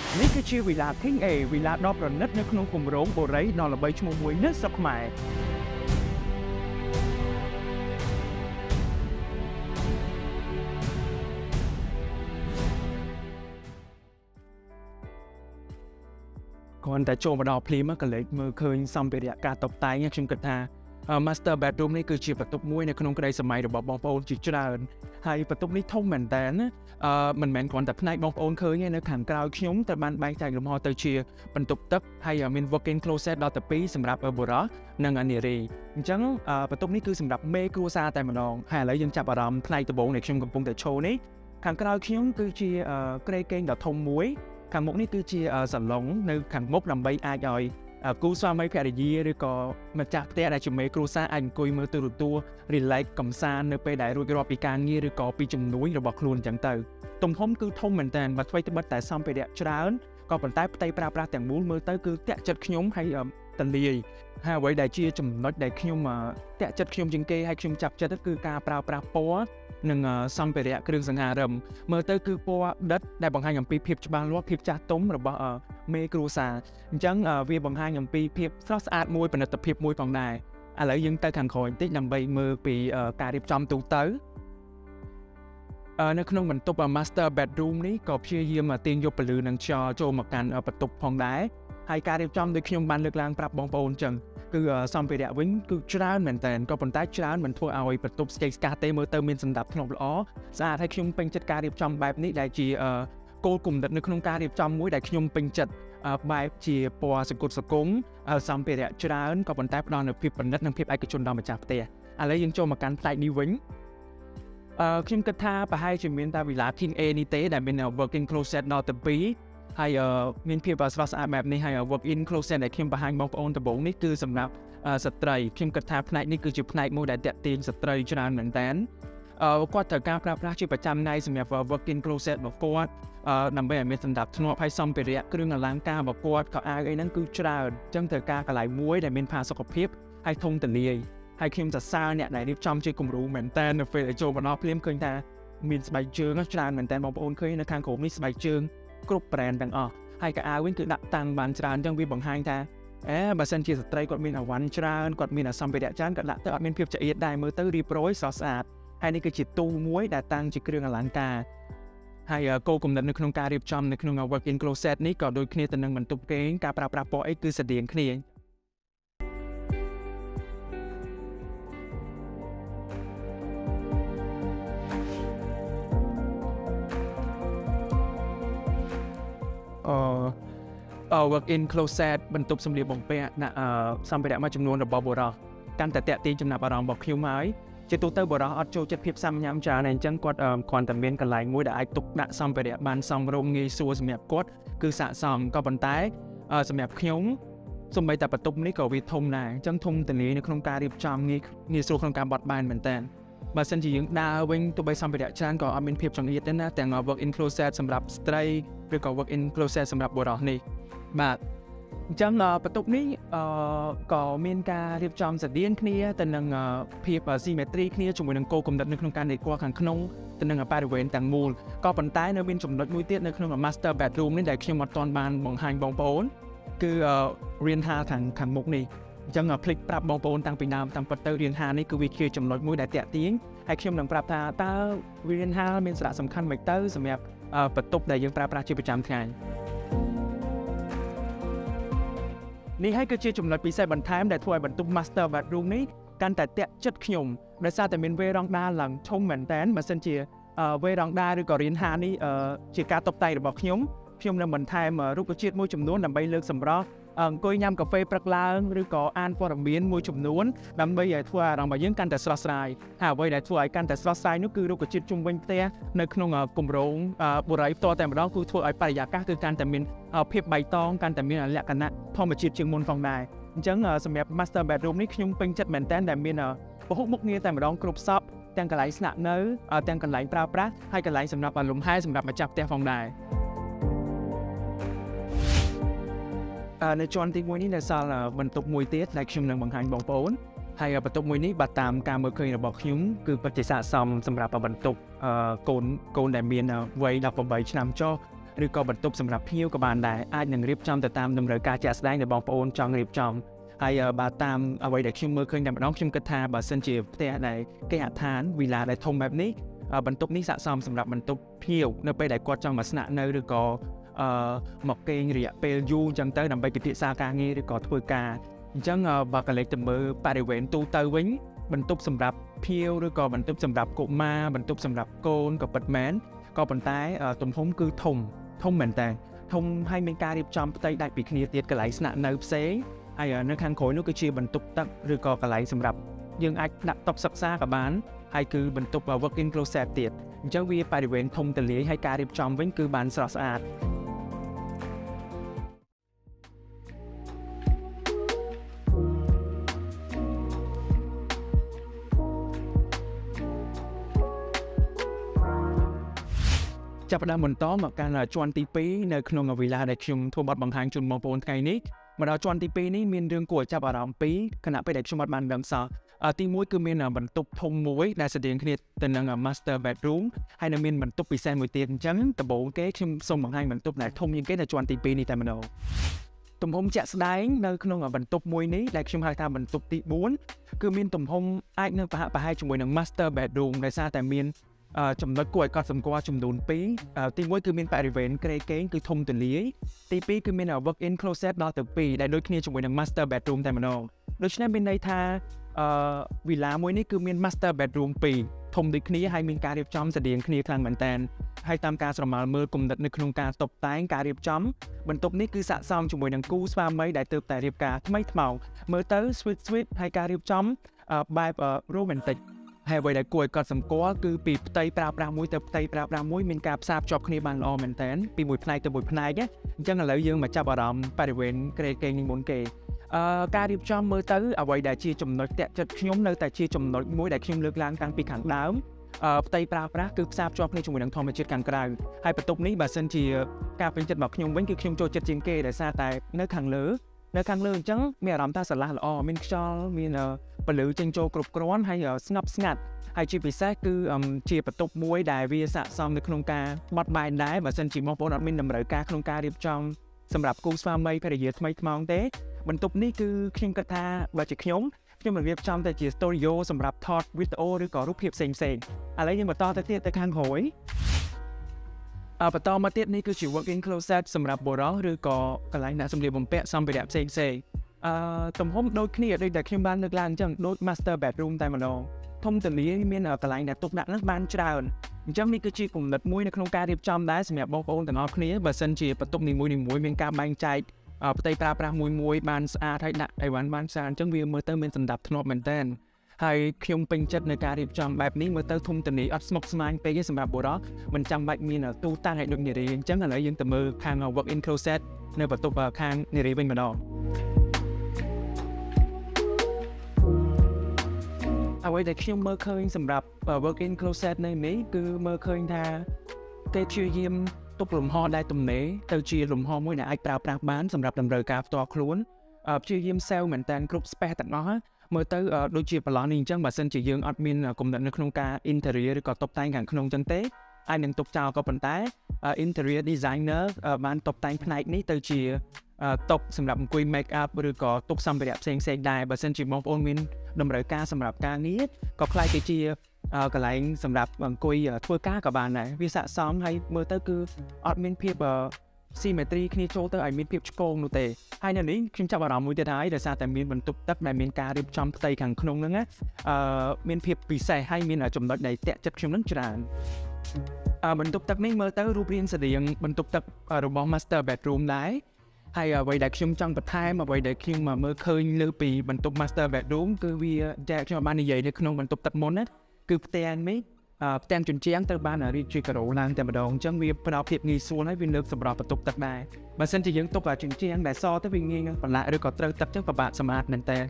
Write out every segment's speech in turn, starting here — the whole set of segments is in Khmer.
នេះគឺជាវិឡា King A វិឡាដ៏ប្រណិតនៅក្នុងគម្រោងបូរីដ៏ល្បីឈ្មោះមួយនៅស្រុកខ្មែរគ្រាន់តែចូលមកដល់ភ្លាមក៏លេចមើលឃើញសម្ភារៈការតុបតែងខ្ញុំគិតថា Master Bedroom នេះគឺជាបន្ទប់មួយនៅក្នុងក្តីសម័យរបស់បងប្អូនជាច្រើនហើយបន្ទប់នេះធំមែនតើមិនមែនគ្រាន់តែផ្នែកបងប្អូនឃើញទេនៅខាងក្រោយខ្ញុំត្រូវបានបែងចែកលំហទៅជាបន្ទប់ទឹកហើយមាន walk-in closet ដល់ទៅ2សម្រាប់បុរសនិងនារីអញ្ចឹងបន្ទប់នេះគឺសម្រាប់មេគ្រួសារតែម្ដងហើយឥឡូវយើងចាប់អារម្មណ៍ផ្នែកដំបូងដែលខ្ញុំកំពុងតែឈរនេះខាងក្រោយខ្ញុំគឺជាគ្រែគេងដ៏ធំមួយខាងមុខនេះគឺជាសាឡុងនៅខាងមុខដើម្បីអាចឲ្យគូស្វាមីភរិយាឬក៏ម្ចាស់ផ្ទះដែលជាមេគ្រួសារអាចអង្គុយមើលទូរទស្សន៍ relax កំសាន្តនៅពេលដែលរួចរាល់ពីការងារឬក៏ពីជំនួយរបស់ខ្លួនអញ្ចឹងទៅទំហំគឺធំមែនតើបើថ្មីត្បិតតែសម្ភារៈច្រើនក៏ប៉ុន្តែផ្ទៃប្រើប្រាស់ទាំងមូលមើលទៅគឺតាក់ចិត្តខ្ញុំហើយទលាយហើយអ្វីដែលជាចំណុចដែលខ្ញុំតាក់ចិត្តខ្ញុំជាងគេហើយខ្ញុំចាប់ចិត្តគឺការប្រើប្រាស់ពណ៌និងសម្ភារៈគ្រឿងសង្ហារឹមមើលទៅគឺពណ៌ដិតដែលបង្ហាញអំពីភាពច្បាស់លាស់ភាពចាស់ទុំរបស់មេគ្រួសារអញ្ចឹងវាបង្ហាញអំពីភាពស្រស់ស្អាតមួយផលិតភាពមួយផងដែរឥឡូវយើងទៅខាងក្រោយបន្តិចដើម្បីមើលពីការរៀបចំទូទៅនៅក្នុងបន្ទប់ Master Bedroom នេះក៏ព្យាយាមទាញយកពន្លឺនិងខ្យល់ចូលមកកាន់បន្ទប់ផងដែរហើយការរៀបចំដូចខ្ញុំបានលើកឡើងប្រាប់បងប្អូនអញ្ចឹងគឺសម្ភារៈវិញគឺច្រើនមែនតើក៏ប៉ុន្តែច្រើនមិនធ្វើឲ្យបន្ទប់ស្កេកស្កះទេមើលទៅមានសណ្ដាប់ធ្នាប់ល្អស្អាតហើយខ្ញុំពេញចិត្តការរៀបចំបែបនេះដែលជាគោលគំនិតនៅក្នុងការរៀបចំមួយដែលខ្ញុំពេញចិត្តបែបជាពណ៌សង្គត់សង្គមសម្ភារៈច្រើនក៏ប៉ុន្តែផ្ដល់នូវភាពប្រណិតនិងភាពឯកជនដល់ម្ចាស់ផ្ទះឥឡូវយើងចូលមកកាន់ផ្នែកនេះវិញខ្ញុំគិតថាប្រហែលជាមានតែវិឡា King A នេះទេដែលមាន working closet ដល់ទៅ2ហើយមានភាពស្រស់ស្អាតបែបនេះហើយ walk-in closet ដែលខ្ញុំបង្ហាញបងប្អូនដំបូងនេះគឺសម្រាប់ស្ត្រីខ្ញុំគិតថាផ្នែកនេះគឺជាផ្នែកមួយដែលតាក់ទាញស្ត្រីច្រើនមែនតើគាត់ត្រូវការប្រើប្រាស់ជាប្រចាំថ្ងៃសម្រាប់ work-in closet របស់គាត់ដើម្បីឲ្យមានសណ្ដាប់ធ្នាប់ហើយសម្ភារៈគ្រឿងអលង្ការរបស់គាត់ក៏អាវអីហ្នឹងគឺច្រើនអញ្ចឹងត្រូវការកន្លែងមួយដែលមានផាសុកភាពហើយធំទូលាយហើយខ្ញុំសរសើរអ្នកដែលរៀបចំជាគំរូមែនតើនៅពេលចូលមកដល់ភ្លាមឃើញថាមានស្បែកជើងច្រើនមែនតើបងប្អូនឃើញនៅខាងក្រោមនេះស្បែកជើងគ្រប់ brand ទាំងអស់ហើយកៅអៅវិញគឺដាក់តាំងបានច្រើនអញ្ចឹងវាបង្ហាញថាបើសិនជាស្ត្រីគាត់មានអវ៉ាន់ច្រើនគាត់មានសម្ភារៈច្រើនគាត់ដាក់ទៅអត់មានភាពចង្អៀតដែរមើលទៅរៀបរយស្រស់ស្អាតហើយនេះគឺជាទូមួយដែលតាំងជាគ្រឿងអលង្ការហើយគោលគំនិតនៅក្នុងការរៀបចំនៅក្នុង work-in closet នេះក៏ដូចគ្នាទៅនឹងបន្ទប់គេងការប្រើប្រាស់ពណ៌អីគឺស្រដៀងគ្នាwork-in closet បន្ទប់សម្លៀកបំពាក់ដាក់សម្ភារៈមួយចំនួនរបស់បុរសកាន់តែតាក់ទាញចំណាប់អារម្មណ៍របស់ខ្ញុំហើយជាទូទៅបុរសអត់ចូលចិត្តភាពសាំញ៉ាំច្រើនទេអញ្ចឹងគាត់គ្រាន់តែមានកន្លែងមួយដែលអាចទុកដាក់សម្ភារៈបានសមរម្យងាយស្រួលសម្រាប់គាត់គឺស័ក្តិសមក៏ប៉ុន្តែសម្រាប់ខ្ញុំសូម្បីតែបន្ទប់នេះក៏វាធំដែរអញ្ចឹងធំទូលាយនៅក្នុងការរៀបចំងាយស្រួលក្នុងការបត់បែនមែនតើបើសិនជាយើងដើរវិញទោះបីសម្ភារៈច្រើនក៏អត់មានភាពចង្អៀតទេណាទាំង work-in closet សម្រាប់ស្ត្រីឬក៏ work-in closet សម្រាប់បុរសនេះបាទអញ្ចឹងបន្ទប់នេះក៏មានការរៀបចំស្រដៀងគ្នាទៅនឹងភាព symmetry គ្នាជាមួយនឹងគោលគំនិតនៅក្នុងការនេតគល់ខាងក្នុងទៅនឹងបរិវេណទាំងមូលក៏ប៉ុន្តែនៅមានចំណុចមួយទៀតនៅក្នុង master bedroom នេះដែលខ្ញុំអត់ទាន់បានបង្ហាញបងប្អូនគឺរានហាលខាងមុខនេះអញ្ចឹងភ្លេចប្រាប់បងប្អូនតាំងពីដើមតាមពិតទៅរានហាលនេះគឺវាជាចំណុចមួយដែលតាក់ទាញហើយខ្ញុំនឹងប្រាប់ថាតើរានហាលមានសារៈសំខាន់មិនទៅសម្រាប់បន្ទប់ដែលយើងប្រើប្រាស់ជាប្រចាំថ្ងៃនេះហើយគឺជាចំណុចពិសេសបន្ថែមដែលធ្វើឲ្យបន្ទប់ Master Bedroom នេះកាន់តែតាក់ចិត្តខ្ញុំដោយសារតែមានវេរ៉ង់ដាឡើងធំមែនតើបើសិនជាវេរ៉ង់ដាឬក៏រានហាលនេះជាការតុបតែងរបស់ខ្ញុំនឹងបន្ថែមរុក្ខជាតិមួយចំនួនដើម្បីលើកសម្រស់អង្គុយញ៉ាំកាហ្វេព្រឹកឡើងឬក៏អានព័ត៌មានមួយចំនួនដើម្បីឲ្យធ្វើអារម្មណ៍របស់យើងកាន់តែស្រស់ស្រាយហើយអ្វីដែលធ្វើឲ្យកាន់តែស្រស់ស្រាយនោះគឺរុក្ខជាតិជុំវិញផ្ទះនៅក្នុងគម្រោងបុរីផ្ទាល់តែម្ដងគឺធ្វើឲ្យបរិយាកាសគឺកាន់តែមានភាពបៃតងកាន់តែមានលក្ខណៈធម្មជាតិជាងមុនផងដែរអញ្ចឹងសម្រាប់ Master Bedroom នេះខ្ញុំពេញចិត្តមែនតើដែលមានពហុមុខងារតែម្ដងគ្រប់សពទាំងកន្លែងស្នាក់នៅទាំងកន្លែងប្រើប្រាស់ហើយកន្លែងសម្រាប់លំហែសម្រាប់ម្ចាស់ផ្ទះផងដែរនៅជាន់ទី1នេះនៅសល់បន្ទប់មួយទៀតដែលខ្ញុំនឹងបង្ហាញបងប្អូនហើយបន្ទប់មួយនេះបើតាមការមើលឃើញរបស់ខ្ញុំគឺពិតជាស័ក្តិសមសម្រាប់បន្ទប់កូនដែលមានវ័យ18ឆ្នាំចុះឬក៏បន្ទប់សម្រាប់ភ្ញៀវក៏បានដែរអាចនឹងរៀបចំទៅតាមតម្រូវការជាក់ស្ដែងដែលបងប្អូនចង់រៀបចំហើយបើតាមអ្វីដែលខ្ញុំមើលឃើញតែម្ដងខ្ញុំគិតថាបើសិនជាផ្ទះដែលគេហដ្ឋានវីឡាដែលធំបែបនេះបន្ទប់នេះស័ក្តិសមសម្រាប់បន្ទប់ភ្ញៀវនៅពេលដែលគាត់ចង់មកស្នាក់នៅឬក៏មកគេងរយៈពេលយូរអញ្ចឹងទៅដើម្បីពិភាក្សាការងារឬក៏ធ្វើការអញ្ចឹងបើកលេចទៅមើលបរិវេណទូទៅវិញបន្ទប់សម្រាប់ភ្ញៀវឬក៏បន្ទប់សម្រាប់កុមារបន្ទប់សម្រាប់កូនក៏ពិតមែនក៏ប៉ុន្តែទំហំគឺធំមែនតើធំហើយមានការរៀបចំផ្ទៃដាច់ពីគ្នាទៀតកន្លែងស្នាក់នៅផ្សេងហើយនៅខាងក្រោយនោះគឺជាបន្ទប់ទឹកឬក៏កន្លែងសម្រាប់យើងអាចដាក់តុសិក្សាក៏បានហើយគឺបន្ទប់ work-in closet ទៀតអញ្ចឹងវាបរិវេណធំទូលាយហើយការរៀបចំវិញគឺបានស្រស់ស្អាតចាប់ផ្ដើមបន្តមកកាន់ជាន់ទី2នៅក្នុងវីឡាដែលខ្ញុំធ្វើបទបង្ហាញជូនបងប្អូនថ្ងៃនេះមកដល់ជាន់ទី2នេះមានរឿងគួរឲ្យចាប់អារម្មណ៍ពីរខណៈពេលដែលខ្ញុំអត់បានដឹងសោះទី1គឺមានបន្ទប់ធំមួយដែលស្តៀងគ្នាទៅនឹង master bedroom ហើយនៅមានបន្ទប់ពិសេសមួយទៀតអញ្ចឹងដំបូងគេខ្ញុំសូមបង្ហាញបន្ទប់ដែលធំជាងគេនៅជាន់ទី2នេះតែម្ដងទំហំជាក់ស្ដែងនៅក្នុងបន្ទប់មួយនេះដែលខ្ញុំហៅថាបន្ទប់ទី4គឺមានទំហំអាចនឹងប្រហាក់ប្រហែលជាមួយនឹង master bedroom ដោយសារតែមានចំណុចគួរឲ្យកត់សម្គាល់ចំនួន2ទី1គឺមានបរិវេណក្រេកេងគឺធំទូលាយទី2គឺមាន work-in closet ដល់ទៅ2ដែលដូចគ្នាជាមួយនឹង master bedroom តែម្ដងដូច្នេះមានន័យថាវីឡាមួយនេះគឺមាន master bedroom 2ធំដូចគ្នាហើយមានការរៀបចំស្តៀងគ្នាខ្លាំងមែនតើហើយតាមការស្រមើលមើលគំនិតនៅក្នុងការតុបតែងការរៀបចំបន្ទប់នេះគឺស័ក្តិសមជាមួយនឹងគូស្វាមីដែលទើបតែរៀបការថ្មីថ្មោងមើលទៅ sweet ហើយការរៀបចំបែប romanticហើយអ្វីដែលគួរឲ្យកត់សម្គាល់គឺពីផ្ទៃប្រើប្រាស់មួយទៅផ្ទៃប្រើប្រាស់មួយមានការផ្សារភ្ជាប់គ្នាបានល្អមែនតើពីមួយផ្នែកទៅមួយផ្នែកអញ្ចឹងឥឡូវយើងមកចាប់អារម្មណ៍បរិវេណក្រេកេងនេះមុនគេការរៀបចំមើលទៅអ្វីដែលជាចំណុចតាក់ចិត្តខ្ញុំនៅតែជាចំណុចមួយដែលខ្ញុំលើកឡើងតាំងពីខាងដើមផ្ទៃប្រើប្រាស់គឺផ្សារភ្ជាប់គ្នាជាមួយនឹងធម្មជាតិខាងក្រៅហើយបន្ទប់នេះបើសិនជាការពេញចិត្តរបស់ខ្ញុំវិញគឺខ្ញុំចូលចិត្តជាងគេដោយសារតែនៅខាងលើអញ្ចឹងមានអារម្មណ៍ថាស្រឡះល្អមានខ្យល់មានពន្លឺចេញចូលគ្រប់គ្រាន់ហើយស្ងប់ស្ងាត់ហើយជាពិសេសគឺជាបន្ទប់មួយដែលវាស័ក្តិសមនៅក្នុងការបត់បែនដែរបើសិនជាបងប្អូនអត់មានតម្រូវការក្នុងការរៀបចំសម្រាប់គូស្វាមីភរិយាថ្មីថ្មោងទេបន្ទប់នេះគឺខ្ញុំគិតថាបើជាខ្ញុំនឹងរៀបចំតែជា studio សម្រាប់ថតវីដេអូឬក៏រូបភាពផ្សេងឥឡូវយើងបន្តទៅទៀតទៅខាងក្រោយបន្តមកទៀតនេះគឺជា work-in closet សម្រាប់បុរសឬក៏កន្លែងដាក់សម្លៀកបំពាក់សម្ភារៈផ្សេងទំហំដូចគ្នាដូចដែលខ្ញុំបានលើកឡើងអញ្ចឹងដូច master bedroom តែម្ដងធំទូលាយមានកន្លែងដាក់ទុកដាក់នោះបានច្រើនអញ្ចឹងនេះគឺជាគំនិតមួយនៅក្នុងការរៀបចំដែរសម្រាប់បងប្អូនទាំងអស់គ្នាបើសិនជាបន្ទប់នីមួយៗមានការបែងចែកផ្ទៃប្រើប្រាស់មួយបានស្អាតហើយដាក់អីវ៉ាន់បានស្អាតអញ្ចឹងវាមើលទៅមានសណ្ដាប់ធ្នាប់មែនតើហើយខ្ញុំពេញចិត្តនៅការរៀបចំបែបនេះមើលទៅធំទូលាយអត់ស្មុគស្មាញពេកទេសម្រាប់បុរសមិនចាំបាច់មានទូតាំងឲ្យដូចនារីអញ្ចឹងឥឡូវយើងទៅមើលខាង work-in closet នៅបន្ទប់ខាងនារីវិញម្ដងអ្វីដែលខ្ញុំមើលឃើញសម្រាប់ work-in closet នៅនេះគឺមើលឃើញថាគេព្យាយាមទុកលំហដែលទំនេរទៅជាលំហមួយដែលអាចប្រើប្រាស់បានសម្រាប់តម្រូវការផ្ទាល់ខ្លួនព្យាយាម sell មែនតើគ្រប់ space ទាំងអស់មើលទៅដូចជាប្រឡោះនេះអញ្ចឹងបើសិនជាយើងអត់មានគំនិតនៅក្នុងការ interior ឬក៏តុបតែងខាងក្នុងអញ្ចឹងទេអាចនឹងទុកចោលក៏ប៉ុន្តែ interior designer បានតុបតែងផ្នែកនេះទៅជាតុសម្រាប់អង្គុយ make up ឬក៏តុសម្ភារៈផ្សេងដែរបើសិនជាបងប្អូនមានតម្រូវការសម្រាប់ការងារក៏ខ្លាយទៅជាកន្លែងសម្រាប់អង្គុយធ្វើការក៏បានដែរវាស័ក្តិសមហើយមើលទៅគឺអត់មានភាពsymmetry គ្នាចូលទៅឲ្យមានភាពឆ្កងនោះទេហើយនៅនេះខ្ញុំចាប់អារម្មណ៍មួយទៀតហើយដោយសារតែមានបន្ទប់ទឹកដែលមានការរៀបចំផ្ទៃខាងក្នុងហ្នឹងមានភាពពិសេសហើយមានចំណុចដែលតាក់ចិត្តខ្ញុំនឹងច្រើនបន្ទប់ទឹកនេះមើលទៅរូបរាងស្តៀងបន្ទប់ទឹករបស់ master bedroom ដែរហើយអ្វីដែលខ្ញុំចង់បន្ថែមអ្វីដែលខ្ញុំមើលឃើញលើពីបន្ទប់ master bedroom គឺវាដែលខ្ញុំបាននិយាយនៅក្នុងបន្ទប់ទឹកមុនណាគឺផ្ទាំងនេះផ្ទាំងជញ្ជាំងត្រូវបានរៀបជាការ៉ូឡើងតែម្ដងអញ្ចឹងវាផ្ដល់ភាពងាយស្រួលហើយវាលើកសម្រាប់បន្ទប់ទឹកដែរបើសិនជាយើងទុកជញ្ជាំងដែលសទៅវាងាយនឹងបន្លាក់ឬក៏ត្រូវទឹកអញ្ចឹងពិបាកសម្អាតមែនតើ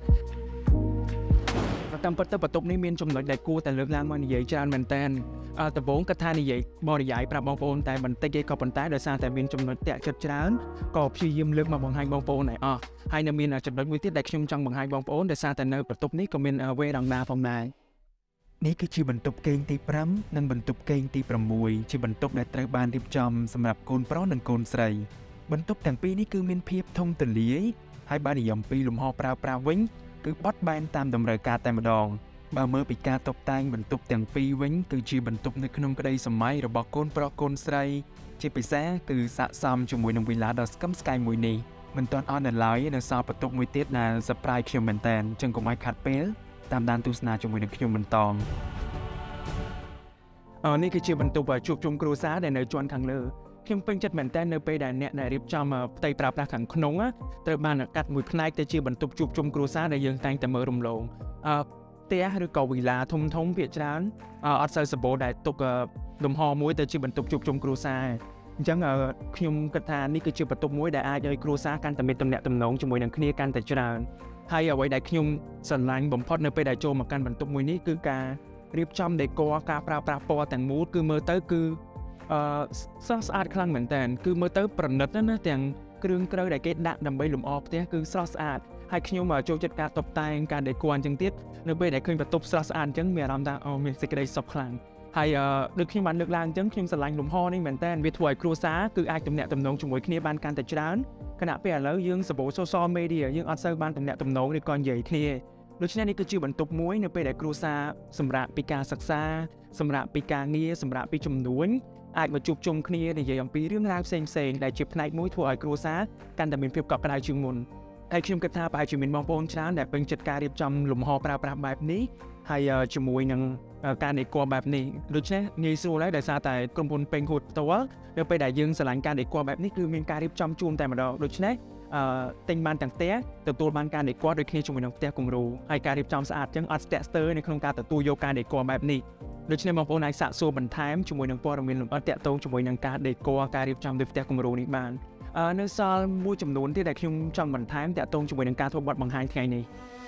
តាមពិតទៅបន្ទប់នេះមានចំណុចដែលគួរតែលើកឡើងមកនិយាយច្រើនមែនតើដំបូងគាត់ថានិយាយបរិយាយប្រាប់បងប្អូនតែបន្តិចឯងក៏ប៉ុន្តែដោយសារតែមានចំណុចតាក់ចិត្តច្រើនក៏ព្យាយាមលើកមកបង្ហាញបងប្អូនដែរហើយនៅមានចំណុចមួយទៀតដែលខ្ញុំចង់បង្ហាញបងប្អូនដោយសារតែនៅបន្ទប់នេះក៏មានវេរ៉ង់ដាផងដែរនេះគឺជាបន្ទប់គេងទី5និងបន្ទប់គេងទី6ជាបន្ទប់ដែលត្រូវបានរៀបចំសម្រាប់កូនប្រុសនិងកូនស្រីបន្ទប់ទាំងពីរនេះគឺមានភាពធំទូលាយហើយបើនិយាយអំពីលំហប្រើប្រាស់វិញគឺបត់បែនតាមតម្រូវការតែម្ដងបើមើលពីការតុបតែងបន្ទប់ទាំងពីរវិញគឺជាបន្ទប់នៅក្នុងក្តីសម័យរបស់កូនប្រុសកូនស្រីជាពិសេសគឺស័ក្តិសមជាមួយនឹងវិឡាដ៏ស្កឹមស្កៃមួយនេះមិនទាន់អស់នៅឡើយនៅសល់បន្ទប់មួយទៀតដែល surprise ខ្ញុំមែនតើចឹងកុំឲ្យខាត់ពេលតាមដានទស្សនាជាមួយនឹងខ្ញុំបន្តនេះគឺជាបន្ទប់ជួបជុំគ្រួសារដែលនៅជាន់ខាងលើខ្ញុំពេញចិត្តមែនតើនៅពេលដែលអ្នកដែលរៀបចំផ្ទៃប្រើប្រាស់ខាងក្នុងត្រូវបានកាត់មួយផ្នែកទៅជាបន្ទប់ជួបជុំគ្រួសារដែលយើងតែងតែមើលរំលងផ្ទះឬក៏វិឡាធំភាគច្រើនអត់សូវសម្បូរដែលទុកលំហមួយទៅជាបន្ទប់ជួបជុំគ្រួសារអញ្ចឹងខ្ញុំគិតថានេះគឺជាបន្ទប់មួយដែលអាចឲ្យគ្រួសារកាន់តែមានទំនាក់ទំនងជាមួយនឹងគ្នាកាន់តែច្រើនហើយអ្វីដែលខ្ញុំស្រឡាញ់បំផុតនៅពេលដែលចូលមកកាន់បន្ទប់មួយនេះគឺការរៀបចំដេគ័រការប្រើប្រាស់ពណ៌ទាំងមូលគឺមើលទៅគឺស្រស់ស្អាតខ្លាំងមែនតើគឺមើលទៅប្រណិតណាស់ទាំងគ្រឿងក្រៅដែលគេដាក់ដើម្បីលម្អផ្ទះគឺស្រស់ស្អាតហើយខ្ញុំចូលចិត្តការតុបតែងការដេគ័រអញ្ចឹងទៀតនៅពេលដែលឃើញបន្ទប់ស្រស់ស្អាតអញ្ចឹងមានអារម្មណ៍ថាមានសេចក្តីសុខខ្លាំងហើយដូចខ្ញុំបានលើកឡើងអញ្ចឹងខ្ញុំស្រឡាញ់លំហនេះមែនតើវាធ្វើឲ្យគ្រួសារគឺអាចទំនាក់ទំនងជាមួយគ្នាបានកាន់តែច្រើនខណៈពេលឥឡូវយើងសម្បូរ social media យើងអត់សូវបានទំនាក់ទំនងឬក៏និយាយគ្នាដូច្នេះនេះគឺជាបន្ទប់មួយនៅពេលដែលគ្រួសារសម្រាប់ពីការសិក្សាសម្រាប់ពីការងារសម្រាប់ពីជំនួញអាចមកជួបជុំគ្នានិយាយអំពីរឿងរ៉ាវផ្សេងៗដែលជាផ្នែកមួយធ្វើឲ្យគ្រួសារកាន់តែមានភាពកក់ក្ដៅជាងមុនហើយខ្ញុំគិតថាប្រហែលជាមានបងប្អូនច្រើនដែលពេញចិត្តការរៀបចំលំហប្រើប្រាស់បែបនេះហើយជាមួយនឹងការដេគ័របែបនេះដូច្នេះងាយស្រួលហើយដោយសារតែក្រុមហ៊ុនពេញហួតផ្ទាល់នៅពេលដែលយើងស្រឡាញ់ការដេគ័របែបនេះគឺមានការរៀបចំជូនតែម្ដងដូច្នេះទិញបានទាំងផ្ទះទទួលបានការដេគ័រដូចគ្នាជាមួយនឹងផ្ទះគំរូហើយការរៀបចំស្អាតចឹងអត់ស្ទាក់ស្ទើរនៅក្នុងការទទួលយកការដេគ័របែបនេះដូច្នេះបងប្អូនអាចសាកសួរបន្ថែមជាមួយនឹងព័ត៌មានលម្អិតតាក់ទងជាមួយនឹងការដេគ័រការរៀបចំដោយផ្ទះគំរូនេះបាននៅសល់មួយចំនួនទៀតដែលខ្ញុំចង់បន្ថែមតាក់ទងជាមួយនឹងការធ្វើបទបង្ហាញថ្ងៃនេះ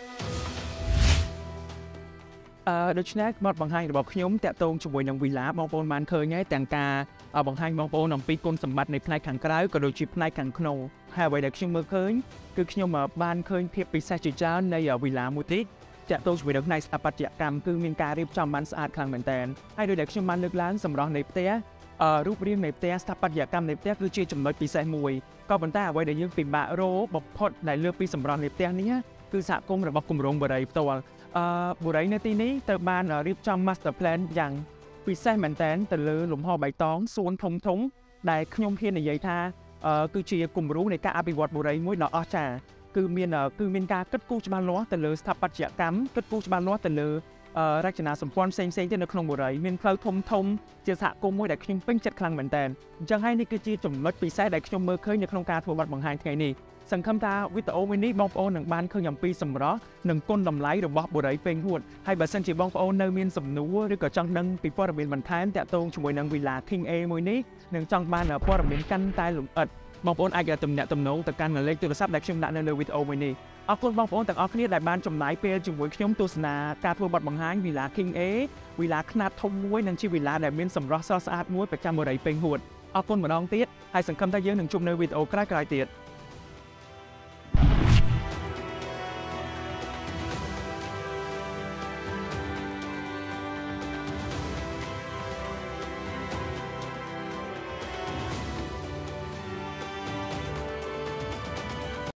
ដូច្នេះបទបង្ហាញរបស់ខ្ញុំតាក់ទងជាមួយនឹងវិឡាបងប្អូនបានឃើញហើយទាំងការបង្ហាញបងប្អូនអំពីគុណសម្បត្តិនៃផ្នែកខាងក្រៅក៏ដូចជាផ្នែកខាងក្នុងហើយអ្វីដែលខ្ញុំមើលឃើញគឺខ្ញុំបានឃើញភាពពិសេសជាច្រើននៃវិឡាមួយទៀតតាក់ទងជាមួយនឹងផ្នែកស្ថាបត្យកម្មគឺមានការរៀបចំបានស្អាតខ្លាំងមែនទែនហើយដូចដែលខ្ញុំបានលើកឡើងសម្រស់នៃផ្ទះរូបរាងនៃផ្ទះស្ថាបត្យកម្មនៃផ្ទះគឺជាចំណុចពិសេសមួយក៏ប៉ុន្តែអ្វីដែលយើងពិបាករកបំផុតដែលលើកពីសម្រស់នៃផ្ទះនេះគឺសហគមន៍របស់គម្រោងបរិយផ្ទាល់បុរីនៅទីនេះត្រូវបានរៀបចំ master plan យ៉ាងពិសេសមែនទែនទៅលើលំហបៃតងសួនធំដែលខ្ញុំហ៊ាននិយាយថាគឺជាគំរូនៃការអភិវឌ្ឍបុរីមួយដ៏អស្ចារ្យគឺមានការគិតគូរច្បាស់លាស់ទៅលើស្ថាបត្យកម្មគិតគូរច្បាស់លាស់ទៅលើរចនាសម្ព័ន្ធផ្សេងៗទៀតនៅក្នុងបុរីមានផ្លូវធំជាសហគមន៍មួយដែលខ្ញុំពេញចិត្តខ្លាំងមែនទែនអញ្ចឹងហើយនេះគឺជាចំណុចពិសេសដែលខ្ញុំមើលឃើញនៅក្នុងការធ្វើបទបង្ហាញថ្ងៃនេះសង្ឃឹមថាវីដេអូមួយនេះបងប្អូននឹងបានឃើញអំពីសម្រស់និងគុណតម្លៃរបស់បុរីពេញហួតហើយបើសិនជាបងប្អូននៅមានសំណួរឬក៏ចង់ដឹងពីព័ត៌មានបន្ថែមតាក់ទងជាមួយនឹង Villa King A មួយនេះនិងចង់បានព័ត៌មានកាន់តែលម្អិតបងប្អូនអាចទំនាក់ទំនងទៅកាន់លេខទូរស័ព្ទដែលខ្ញុំដាក់នៅលើវីដេអូមួយនេះអរគុណបងប្អូនទាំងអស់គ្នាដែលបានចំណាយពេលជាមួយខ្ញុំទស្សនាការធ្វើបទបង្ហាញ Villa King A Villa ខ្នាតធំមួយនិងជា Villa ដែលមានសម្រស់ស្រស់ស្អាតមួយប្រចាំបុរីពេញហួតអរគុណម្ដងទៀតហើយសង្ឃឹមថាយើងនឹងជួបនៅវីដេអូក្រោយៗទៀត